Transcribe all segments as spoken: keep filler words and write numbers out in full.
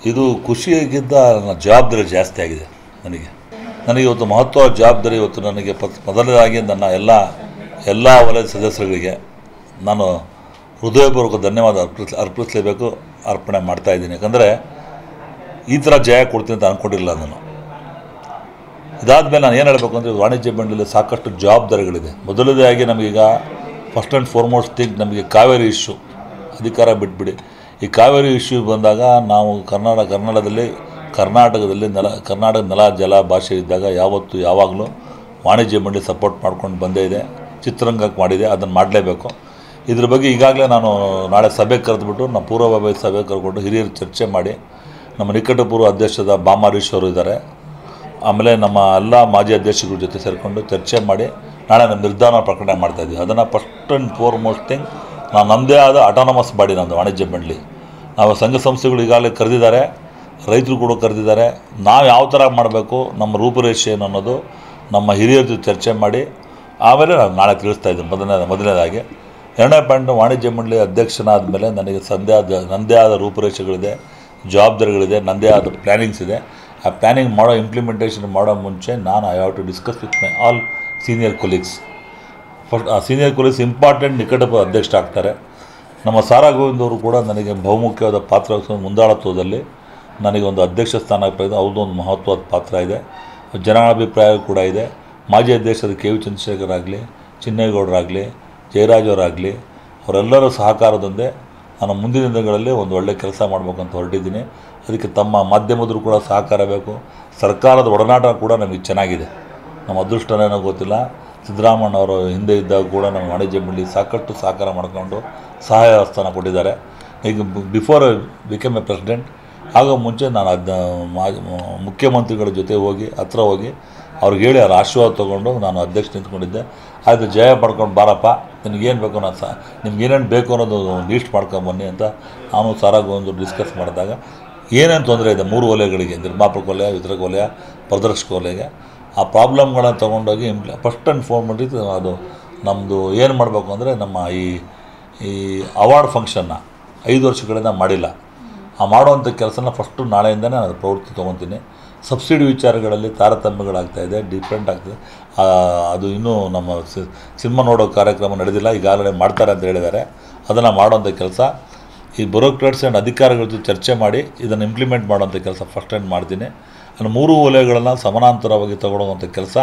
ಇದು ಖುಷಿಗಿಂತ ನನ್ನ ಜವಾಬ್ದಾರಿ ಜಾಸ್ತಿ ಆಗಿದೆ ನನಗೆ ನನಗೆ ಇವತ್ತು ಮಹತ್ವ ಜವಾಬ್ದಾರಿ ಇವತ್ತು ನನಗೆ ಮೊದಲನೇದಾಗಿ ನನ್ನ ಎಲ್ಲ ಎಲ್ಲ ವಲಯದ ಸದಸ್ಯರುಗಳಿಗೆ ನಾನು ಹೃದಯಪೂರ್ವಕ ಧನ್ಯವಾದ ಅರ್ಪಿಸ್ ಅರ್ಪಿಸಲೇಬೇಕು ಅರ್ಪಣೆ ಮಾಡ್ತಾಯಿದ್ದೀನಿ. ಯಾಕಂದರೆ ಈ ಥರ ಜಯ ಕೊಡ್ತೀನಿ ಅಂತ ಅಂದ್ಕೊಂಡಿರಲಿಲ್ಲ ನಾನು. ಇದಾದಮೇಲೆ ನಾನು ಏನು ಹೇಳಬೇಕು ಅಂದರೆ ವಾಣಿಜ್ಯ ಮಂಡಳಿಯಲ್ಲಿ ಸಾಕಷ್ಟು ಜವಾಬ್ದಾರಿಗಳಿದೆ. ಮೊದಲನೇದಾಗಿ ನಮಗೀಗ ಫಸ್ಟ್ ಆ್ಯಂಡ್ ಫಾರ್ಮೋಸ್ಟ್ ಥಿಂಗ್ ನಮಗೆ ಕಾವೇರಿ ಇಶ್ಯೂ ಅಧಿಕಾರ ಬಿಟ್ಬಿಡಿ. ಈ ಕಾವೇರಿ ಇಶ್ಯೂ ಬಂದಾಗ ನಾವು ಕನ್ನಡ ಕನ್ನಡದಲ್ಲಿ ಕರ್ನಾಟಕದಲ್ಲಿ ನೆಲ ಕರ್ನಾಟಕ ನೆಲ ಜಲ ಭಾಷೆ ಇದ್ದಾಗ ಯಾವತ್ತು ಯಾವಾಗಲೂ ವಾಣಿಜ್ಯ ಮಂಡಳಿ ಸಪೋರ್ಟ್ ಮಾಡ್ಕೊಂಡು ಬಂದೇ ಇದೆ, ಚಿತ್ರರಂಗಕ್ಕೆ ಮಾಡಿದೆ, ಅದನ್ನು ಮಾಡಲೇಬೇಕು. ಇದ್ರ ಬಗ್ಗೆ ಈಗಾಗಲೇ ನಾನು ನಾಳೆ ಸಭೆ ಕರೆದುಬಿಟ್ಟು ನಮ್ಮ ಪೂರ್ವಭಾವಿ ಸಭೆ ಕರೆದುಕೊಂಡು ಹಿರಿಯರು ಚರ್ಚೆ ಮಾಡಿ ನಮ್ಮ ನಿಕಟಪೂರ್ವ ಅಧ್ಯಕ್ಷದ ಬಾಮಾರೀಶ್ವರು ಇದ್ದಾರೆ, ಆಮೇಲೆ ನಮ್ಮ ಎಲ್ಲ ಮಾಜಿ ಅಧ್ಯಕ್ಷಗಳ ಜೊತೆ ಸೇರಿಕೊಂಡು ಚರ್ಚೆ ಮಾಡಿ ನಾಳೆ ನಮ್ಮ ನಿರ್ಧಾರ ಪ್ರಕಟಣೆ ಮಾಡ್ತಾಯಿದ್ವಿ. ಅದನ್ನು ಫಸ್ಟ್ ಆ್ಯಂಡ್ ಫಾರ್ಮೋಸ್ಟ್ ಥಿಂಗ್ ನಾವು ನಮ್ಮದೇ ಆದ ಅಟಾನಮಸ್ ಬಾಡಿ ನಮ್ಮದು ವಾಣಿಜ್ಯ ಮಂಡಳಿ. ನಾವು ಸಂಘ ಸಂಸ್ಥೆಗಳು ಈಗಾಗಲೇ ಕರೆದಿದ್ದಾರೆ, ರೈತರು ಕೂಡ ಕರೆದಿದ್ದಾರೆ. ನಾವು ಯಾವ ಥರ ಮಾಡಬೇಕು, ನಮ್ಮ ರೂಪುರೇಷೆ ಏನು ಅನ್ನೋದು ನಮ್ಮ ಹಿರಿಯರ ಜೊತೆ ಚರ್ಚೆ ಮಾಡಿ ಆಮೇಲೆ ನಾನು ನಾಳೆ ತಿಳಿಸ್ತಾ ಇದ್ದೀನಿ. ಮೊದಲನೇ ಮೊದಲನೇದಾಗಿ ಎರಡನೇ ಪಾಯಿಂಟ್, ವಾಣಿಜ್ಯ ಮಂಡಳಿ ಅಧ್ಯಕ್ಷನಾದ ಮೇಲೆ ನನಗೆ ಸಂದೇ ಆದ ನನ್ನದೇ ಆದ ರೂಪುರೇಷೆಗಳಿದೆ, ಜವಾಬ್ದಾರಿಗಳಿದೆ, ನನ್ನದೇ ಆದ ಪ್ಲ್ಯಾನಿಂಗ್ಸ್ ಇದೆ. ಆ ಪ್ಲ್ಯಾನಿಂಗ್ ಮಾಡೋ ಇಂಪ್ಲಿಮೆಂಟೇಷನ್ ಮಾಡೋ ಮುಂಚೆ ನಾನು I have to discuss with my all senior colleagues. First ಆ ಸೀನಿಯರ್ ಕೊಲೀಗ್ಸ್ ಇಂಪಾರ್ಟೆಂಟ್ ನಿಕಟಪೂರ್ವ ಅಧ್ಯಕ್ಷರಾಗ್ತಾರೆ. ನಮ್ಮ ಸಾರಾ ಗೋವಿಂದ್ ಅವರು ಕೂಡ ನನಗೆ ಬಹುಮುಖ್ಯವಾದ ಪಾತ್ರ ಮುಂದಾಳತ್ವದಲ್ಲಿ ನನಗೆ ಒಂದು ಅಧ್ಯಕ್ಷ ಸ್ಥಾನ ಪಡೆದು ಅವ್ರದ್ದು ಒಂದು ಮಹತ್ವದ ಪಾತ್ರ ಇದೆ. ಜನಾಭಿಪ್ರಾಯ ಕೂಡ ಇದೆ. ಮಾಜಿ ಅಧ್ಯಕ್ಷರಾದ ಕೆ ವಿ ಚಂದ್ರಶೇಖರ್ ಆಗಲಿ, ಚಿನ್ನೇಗೌಡರಾಗಲಿ, ಜಯರಾಜ್ ಅವರಾಗಲಿ, ಅವರೆಲ್ಲರ ಸಹಕಾರದೊಂದೇ ನಾನು ಮುಂದಿನ ದಿನಗಳಲ್ಲಿ ಒಂದು ಒಳ್ಳೆಯ ಕೆಲಸ ಮಾಡಬೇಕಂತ ಹೊರಟಿದ್ದೀನಿ. ಅದಕ್ಕೆ ತಮ್ಮ ಮಾಧ್ಯಮದ್ರು ಕೂಡ ಸಹಕಾರ ಬೇಕು. ಸರ್ಕಾರದ ಒಡನಾಟ ಕೂಡ ನಮಗೆ ಚೆನ್ನಾಗಿದೆ. ನಮ್ಮ ಅದೃಷ್ಟನೇನೋ ಗೊತ್ತಿಲ್ಲ, ಸಿದ್ದರಾಮಣ್ಣ ಅವರು ಹಿಂದೆ ಇದ್ದಾಗ ಕೂಡ ನಮ್ಮ ವಾಣಿಜ್ಯ ಮಂಡಳಿ ಸಾಕಷ್ಟು ಸಹಕಾರ ಮಾಡಿಕೊಂಡು ಸಹಾಯ ಹಸ್ತನ ಕೊಟ್ಟಿದ್ದಾರೆ. ಈಗ ಬಿಫೋರ್ ಬಿಕಮ್ ಎ ಪ್ರೆಸಿಡೆಂಟ್ ಆಗೋ ಮುಂಚೆ ನಾನು ಅದ ಮುಖ್ಯಮಂತ್ರಿಗಳ ಜೊತೆ ಹೋಗಿ ಹತ್ರ ಹೋಗಿ ಅವ್ರಿಗೆ ಹೇಳಿ ಅವ್ರ ಆಶೀರ್ವಾದ ತೊಗೊಂಡು ನಾನು ಅಧ್ಯಕ್ಷ ನಿಂತ್ಕೊಂಡಿದ್ದೆ. ಆಯಿತು, ಜಯ ಪಡ್ಕೊಂಡು ಬಾರಪ್ಪ, ನಿನಗೇನು ಬೇಕು ನಾನು ಸಹ ನಿಮ್ಗೇನೇನು ಬೇಕು ಅನ್ನೋದು ಲೀಸ್ಟ್ ಮಾಡ್ಕೊಂಬನ್ನಿ ಅಂತ ನಾನು ಸಾರಾಗೊಂದು ಡಿಸ್ಕಸ್ ಮಾಡಿದಾಗ ಏನೇನು ತೊಂದರೆ ಇದೆ ಮೂರು ವಲಯಗಳಿಗೆ, ನಿರ್ಮಾಪಕ ವಲಯ, ವಿತರಕ ವಲಯ, ಪ್ರದರ್ಶಕ ವಲಯಗೆ, ಆ ಪ್ರಾಬ್ಲಮ್ಗಳನ್ನು ತೊಗೊಂಡೋಗಿ ಇಂಪ್ಲಿ ಫಸ್ಟ್ ಆ್ಯಂಡ್ ಫಾರ್ಮೋಸ್ಟ್ ಅದು ನಮ್ಮದು ಏನು ಮಾಡಬೇಕು ಅಂದರೆ ನಮ್ಮ ಈ ಈ ಅವಾರ್ಡ್ ಫಂಕ್ಷನ್ನ ಐದು ವರ್ಷಗಳಿಂದ ಮಾಡಿಲ್ಲ. ಆ ಮಾಡುವಂಥ ಕೆಲಸನ ಫಸ್ಟು ನಾಳೆಯಿಂದನೇ ನಾನು ಪ್ರವೃತ್ತಿ ತೊಗೊತೀನಿ. ಸಬ್ಸಿಡಿ ವಿಚಾರಗಳಲ್ಲಿ ತಾರತಮ್ಯಗಳಾಗ್ತಾಯಿದೆ, ಡಿಫ್ರೆಂಟ್ ಆಗ್ತದೆ. ಅದು ಇನ್ನೂ ನಮ್ಮ ಸಿನಿಮಾ ನೋಡೋ ಕಾರ್ಯಕ್ರಮ ನಡೆದಿಲ್ಲ, ಈಗಾಗಲೇ ಮಾಡ್ತಾರೆ ಅಂತ ಹೇಳಿದ್ದಾರೆ. ಅದನ್ನು ಮಾಡೋವಂಥ ಕೆಲಸ ಈ ಬ್ಯೂರೋಕ್ರಾಟ್ಸ್ ಆ್ಯಂಡ್ ಅಧಿಕಾರಿಗಳ ಜೊತೆ ಚರ್ಚೆ ಮಾಡಿ ಇದನ್ನು ಇಂಪ್ಲಿಮೆಂಟ್ ಮಾಡೋವಂಥ ಕೆಲಸ ಫಸ್ಟ್ ಆ್ಯಂಡ್ ಮಾಡ್ತೀನಿ. ನಾನು ಮೂರು ವಲಯಗಳನ್ನು ಸಮಾನಾಂತರವಾಗಿ ತಗೊಳ್ಳೋವಂಥ ಕೆಲಸ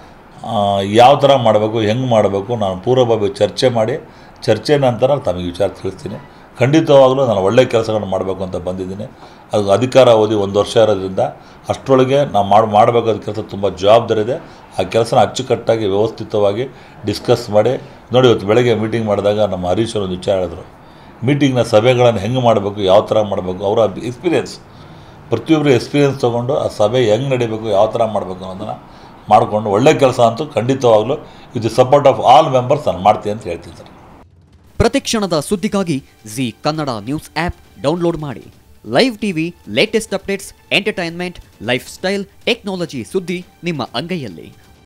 ಯಾವ ಥರ ಮಾಡಬೇಕು, ಹೆಂಗೆ ಮಾಡಬೇಕು, ನಾನು ಪೂರ್ವಭಾವಿ ಚರ್ಚೆ ಮಾಡಿ ಚರ್ಚೆ ನಂತರ ತಮಗೆ ವಿಚಾರ ತಿಳಿಸ್ತೀನಿ. ಖಂಡಿತವಾಗಲೂ ನಾನು ಒಳ್ಳೆಯ ಕೆಲಸಗಳನ್ನು ಮಾಡಬೇಕು ಅಂತ ಬಂದಿದ್ದೀನಿ. ಅದು ಅಧಿಕಾರ ಅವಧಿ ಒಂದು ವರ್ಷ ಇರೋದ್ರಿಂದ ಅಷ್ಟರೊಳಗೆ ನಾವು ಮಾಡಿ ಮಾಡಬೇಕಾದ ಕೆಲಸ ತುಂಬ ಜವಾಬ್ದಾರಿ ಇದೆ. ಆ ಕೆಲಸನ ಅಚ್ಚುಕಟ್ಟಾಗಿ ವ್ಯವಸ್ಥಿತವಾಗಿ ಡಿಸ್ಕಸ್ ಮಾಡಿ ನೋಡಿ. ಇವತ್ತು ಬೆಳಗ್ಗೆ ಮೀಟಿಂಗ್ ಮಾಡಿದಾಗ ನಮ್ಮ ಹರೀಶ್ ಅವರು ಒಂದು ವಿಚಾರ ಹೇಳಿದ್ರು, ಮೀಟಿಂಗ್ನ ಸಭೆಗಳನ್ನು ಹೆಂಗೆ ಮಾಡಬೇಕು, ಯಾವ ಥರ ಮಾಡಬೇಕು, ಅವರ ಎಕ್ಸ್ಪೀರಿಯೆನ್ಸ್ ಪ್ರತಿಯೊಬ್ಬರು ಎಕ್ಸ್ಪೀರಿಯೆನ್ಸ್ ತೊಗೊಂಡು ಆ ಸಭೆ ಹೆಂಗೆ ನಡೀಬೇಕು, ಯಾವ ಥರ ಮಾಡಬೇಕು ಅನ್ನೋದನ್ನು ಮಾಡಿಕೊಂಡು ಒಳ್ಳೆಯ ಕೆಲಸ ಅಂತೂ ಖಂಡಿತವಾಗಲೂ with the support of all members ನಾನು ಮಾಡ್ತೀನಿ ಅಂತ ಹೇಳ್ತೀನಿ ಸರ್. ಪ್ರತಿಕ್ಷಣದ ಸುದ್ದಿಗಾಗಿ Zee Kannada news app download ಮಾಡಿ. Live TV, latest updates, entertainment, lifestyle, technology ಸುದ್ದಿ ನಿಮ್ಮ ಅಂಗೈಯಲ್ಲಿ.